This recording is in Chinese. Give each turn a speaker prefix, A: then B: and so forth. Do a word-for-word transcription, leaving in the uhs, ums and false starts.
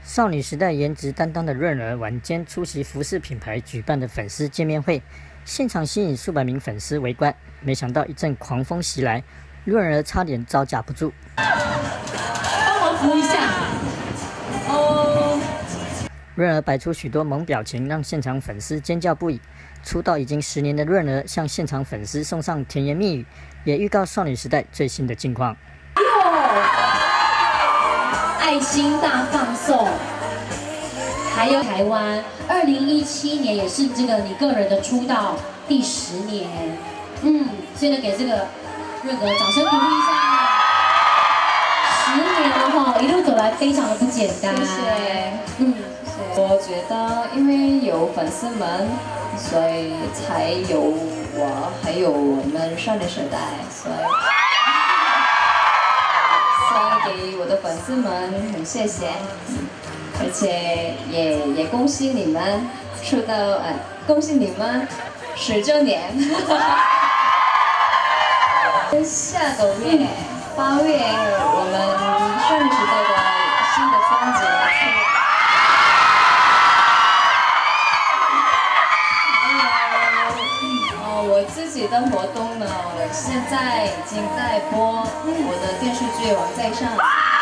A: 少女时代颜值担当的润儿晚间出席服饰品牌举办的粉丝见面会，现场吸引数百名粉丝围观。没想到一阵狂风袭来，润儿差点招架不住。
B: 帮忙扶一下。哦。
A: 润儿摆出许多萌表情，让现场粉丝尖叫不已。出道已经十年的润儿向现场粉丝送上甜言蜜语，也预告少女时代最新的近况。
B: 爱心大放送，还有台湾，二零一七年也是这个你个人的出道第十年，嗯，所以呢，给这个润儿掌声鼓励一下。十年了哈，一路走来非常的不简单。
C: 谢谢，
B: 嗯，
C: 我觉得因为有粉丝们，所以才有我，还有我们少女时代，所以。给我的粉丝们很谢谢，而且也也恭喜你们出道，呃，恭喜你们十周年。下个月八月，我们少女时代的新的专辑出。还有，呃，我自己的活动呢，现在已经在播我的电视剧《王在上》。